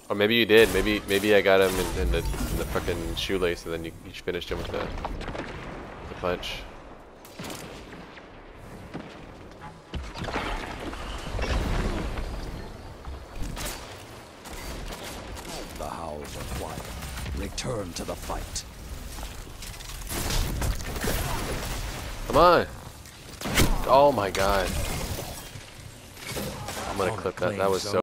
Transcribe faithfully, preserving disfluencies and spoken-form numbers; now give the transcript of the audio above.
Or maybe you did. Maybe maybe I got him in, in the in the fucking shoelace, and then you, you finished him with the, the punch. The howls are quiet. Return to the fight. Come on! Oh my god! I'm gonna clip that. That was so.